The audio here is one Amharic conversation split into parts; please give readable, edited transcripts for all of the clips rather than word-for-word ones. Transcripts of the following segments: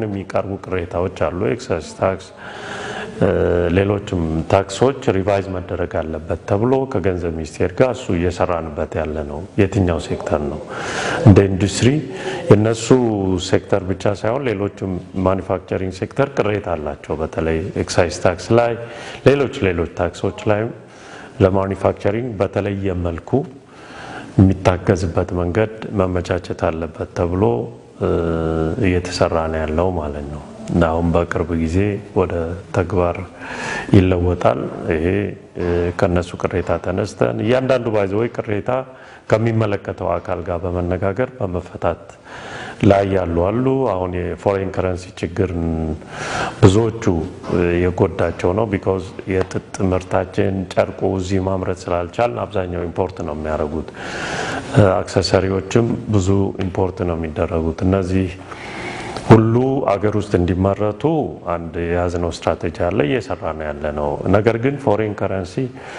የሚቀርቡ ቅሬታዎች አሉ ኤክሳይዝ ታክስ ሌሎችም ታክሶች ሪቫይዝ መደረግ አለበት ተብሎ ከገንዘብ ሚኒስቴር ጋር እሱ እየሰራንበት ያለ ነው የትኛው ሴክተር ነው እንደ ኢንዱስትሪ የነሱ ሴክተር ብቻ ሳይሆን ሌሎችም ማኑፋክቸሪንግ ሴክተር ቅሬታ አላቸው በተለይ ኤክሳይዝ ታክስ ላይ ሌሎች ታክሶች ላይ ለማኑፋክቸሪንግ በተለየ መልኩ የሚታገዝበት መንገድ መመቻቸት አለበት ተብሎ እየተሰራ ነው ያለው ማለት ነው ናውም በቅርብ ጊዜ ወደ ተግባር ይለወጣል ይሄ ከነሱ ቅሬታ ተነስተን እያንዳንዱ ባይዘው ቅሬታ ከሚመለከተው አካል ጋር በመነጋገር በመፈታት ላይ ያሉ አሉ አሁን የፎሬን ከረንሲ ችግር ብዙዎቹ የጎዳቸው ነው because የጥጥ ምርታችን ጨርቁ እዚህ ማምረት ስላልቻልን አብዛኛው ኢምፖርት ነው የሚያደርጉት አክሰሰሪዎችም ብዙ ኢምፖርት ነው የሚደረጉት እነዚህ ሁሉ አገር ውስጥ እንዲመረቱ አንድ የያዝነው ስትራቴጂ አለ እየሰራ ነው ያለነው ነገር ግን ፎሬን ከረንሲ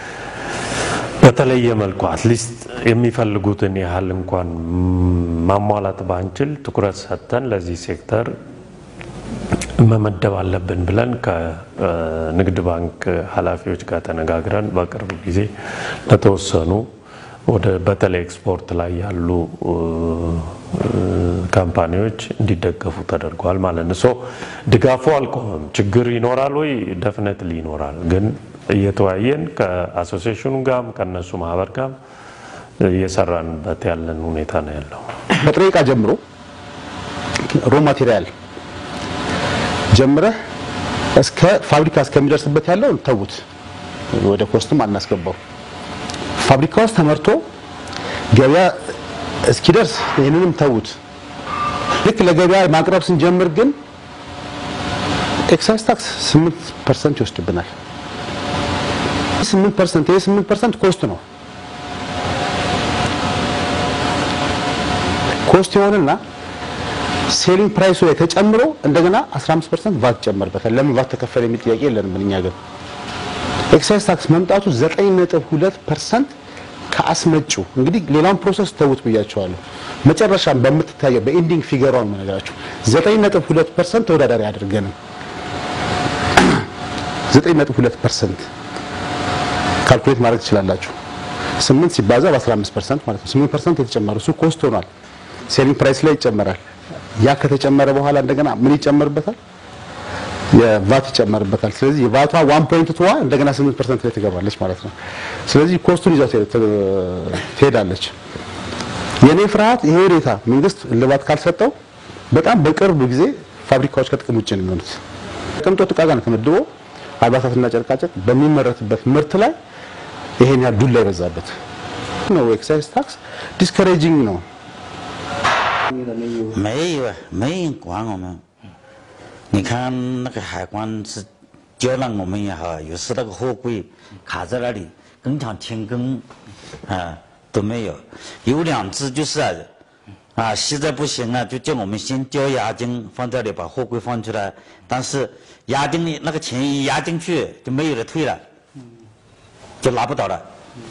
በተለየ መልኩ አትሊስት የሚፈልጉትን ያህል እንኳን ማሟላት ባንችል ትኩረት ሰጥተን ለዚህ ሴክተር መመደብ አለብን ብለን ከንግድ ባንክ ኃላፊዎች ጋር ተነጋግረን በቅርብ ጊዜ ለተወሰኑ ወደ በተለይ ኤክስፖርት ላይ ያሉ ካምፓኒዎች እንዲደገፉ ተደርጓል ማለት ነው ሶ ድጋፉ አልቆመም ችግር ይኖራል ወይ ዴፊኒትሊ ይኖራል ግን እየተወያየን ከአሶሲዬሽኑ ጋር ከነሱ ማህበር ጋር እየሰራንበት ያለን ሁኔታ ነው ያለው በጥሬቃ ጀምሮ ሮ ማቴሪያል ጀምረ እስከ ፋብሪካ እስከሚደርስበት ያለው ተውት ወደ ኮስትም አናስገባው ፋብሪካ ውስጥ ተመርቶ ገበያ እስኪደርስ ይሄንንም ተውት ልክ ለገበያ ማቅረብ ስንጀምር ግን ኤክሳይዝ ታክስ 8% ይወስድብናል 8% ኮስት ነው ኮስት ይሆንና ሴሊንግ ፕራይሱ ላይ ተጨምሮ እንደገና 15% ቫት ጨመርበታል ለምን ቫት ተከፈለ የሚል ጥያቄ የለንም እኛ ጋር ኤክሳይዝ ታክስ መምጣቱ 9.2% ከአስመጪው እንግዲህ ሌላውን ፕሮሰስ ተውት ብያቸዋለሁ መጨረሻም በመትታየው በኤንዲንግ ፊገሯን ማነግራችሁ 9.2% ተወዳዳሪ አድርገን 9.2% ካልኩሌት ማድረግ ትችላላችሁ 8 ሲባዛ በ15% ማለት ነው 8% የተጨመረ እሱ ኮስት ሆኗል ሴሊንግ ፕራይስ ላይ ይጨመራል ያ ከተጨመረ በኋላ እንደገና ምን ይጨመርበታል የቫት ይጨመርበታል ስለዚህ የቫቷ 1.2 እንደገና 8% ላይ ትገባለች ማለት ነው ስለዚህ ኮስቱን ይዛው ትሄዳለች የኔ ፍርሃት ይሄ ሬታ መንግስት ልባት ካልሰጠው በጣም በቅርብ ጊዜ ፋብሪካዎች ከጥቅም ውጭ ነው የሚሆኑት ቅንጦት ዕቃ ጋር ተመድቦ አልባሳትና ጨርቃጨርቅ በሚመረትበት ምርት ላይ ይሄን ያዱላ ይበዛበት ነው ኤክሳይዝ ታክስ ዲስከሬጂንግ ነው 没管我们你看那个海关是交让我们也好有时那个货柜卡在那里工厂停工都没有有两次就是实在不行就叫我们先交押金放这里把货柜放出来但是押金那个钱一押进去就没有了退了就拿不到了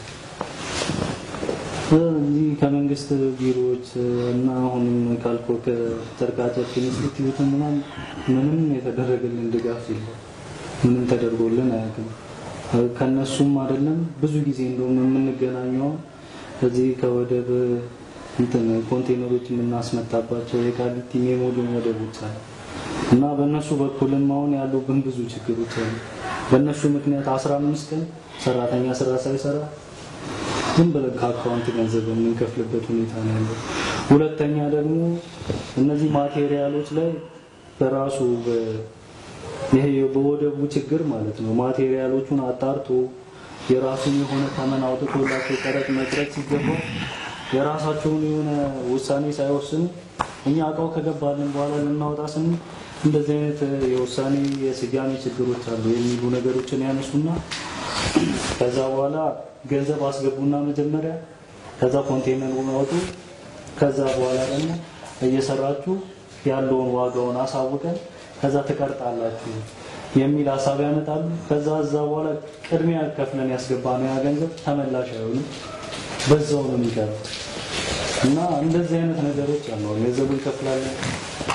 እዚህ ከመንግስት ቢሮዎች እና አሁንም ካልኮ ከተርካጨት ኢንስቲትዩት ምንም የተደረገልን ድጋፍ የለም ምንም ተደርጎልን አያውቅም ከነሱም አይደለም ብዙ ጊዜ እንደውም የምንገናኘው እዚህ ከወደብ ኮንቴነሮች የምናስመጣባቸው የካሊቲ ሜሞዲየም ወደቦች አሉ እና በእነሱ በኩልም አሁን ያሉብን ብዙ ችግሮች አሉ በእነሱ ምክንያት 15 ቀን ሰራተኛ ስራ ሳይሰራ ዝም ብለን ከአካውንት ገንዘብ የምንከፍልበት ሁኔታ ነው ያለው ሁለተኛ ደግሞ እነዚህ ማቴሪያሎች ላይ በራሱ ይሄ በወደቡ ችግር ማለት ነው ማቴሪያሎቹን አጣርቶ የራሱን የሆነ ተመን አውጥቶላቸው ቀረጥ መቅረጥ ሲገባው የራሳቸውን የሆነ ውሳኔ ሳይወስኑ እኛ አቃው ከገባልን በኋላ ልናወጣ ስንል እንደዚህ አይነት የውሳኔ የስጋሚ ችግሮች አሉ የሚሉ ነገሮችን ያነሱና ከዛ በኋላ ገንዘብ አስገቡና መጀመሪያ ከዛ ኮንቴነሩን አውጡ ከዛ በኋላ ደግሞ እየሰራችሁ ያለውን ዋጋውን አሳውቀን ከዛ ተቀርጣላችሁ የሚል ሐሳብ ያመጣሉ ከዛ በኋላ ቅድሚያ ከፍለን ያስገባነው ያ ገንዘብ ተመላሽ አይሆንም በዛው ነው የሚቀረው እና እንደዚህ አይነት ነገሮች አሉ ገንዘቡን ከፍላለን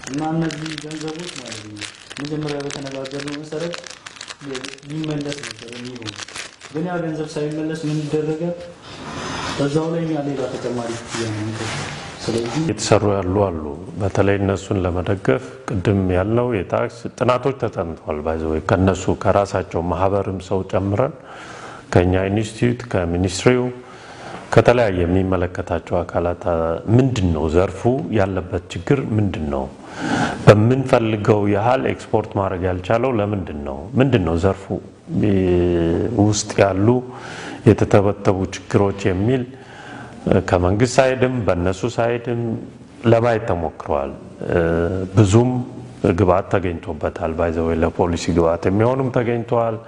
እና እነዚህ ገንዘቦች ማለት ነው መጀመሪያ በተነጋገርነው መሰረት ይመለስ ነበር የሚሆን ግን ያ ገንዘብ ሳይመለስ ምን ይደረጋል? በዛው ላይ ሌላ ተጨማሪ ያመጣል። ስለዚህ የተሰሩ ያሉ በተለይ እነሱን ለመደገፍ ቅድም ያለው የታክስ ጥናቶች ተጠንተዋል። ባይዘው ከነሱ ከራሳቸው ማህበርም ሰው ጨምረን ከኛ ኢንስቲትዩት ከሚኒስትሪው ከተለያየ የሚመለከታቸው አካላት ምንድነው ዘርፉ ያለበት ችግር ምንድነው በመንፈልገው ያህል ኤክስፖርት ማድረግ ያልቻለው ለምንድነው ምንድነው ዘርፉ ውስጥ ያሉ የተተበተቡ ችግሮች የሚል ከመንግስት ሳይድም በእነሱ ሳይድም ለማየት ተሞክሯል። ብዙም ግብአት ተገኝቶበታል። ባይዘው ለፖሊሲ ግብአት የሚሆንም ተገኝቷል።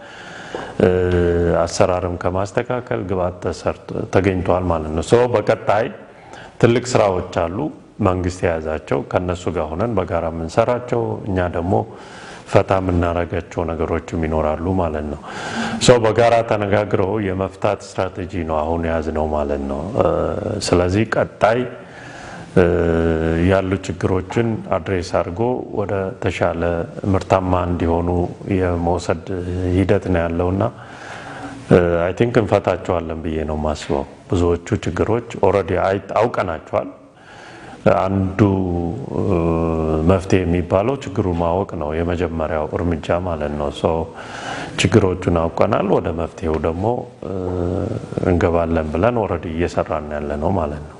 አሰራርም ከማስተካከል ግብአት ተገኝቷል ማለት ነው። ሰው በቀጣይ ትልቅ ስራዎች አሉ መንግስት የያዛቸው ከነሱ ጋር ሆነን በጋራ የምንሰራቸው እኛ ደግሞ ፈታ የምናረጋቸው ነገሮችም ይኖራሉ ማለት ነው። ሰው በጋራ ተነጋግረው የመፍታት ስትራቴጂ ነው አሁን ያዝነው ማለት ነው። ስለዚህ ቀጣይ ያሉ ችግሮችን አድሬስ አድርጎ ወደ ተሻለ ምርታማ እንዲሆኑ የመውሰድ ሂደት ነው ያለውና አይ ቲንክ እንፈታቸዋለን ብዬ ነው ማስበው። ብዙዎቹ ችግሮች ኦሬዲ አውቀናቸዋል። አንዱ መፍትሄ የሚባለው ችግሩን ማወቅ ነው የመጀመሪያው እርምጃ ማለት ነው። ሶ ችግሮቹን አውቀናል ወደ መፍትሄው ደግሞ እንገባለን ብለን ኦሬዲ እየሰራን ያለ ነው ማለት ነው።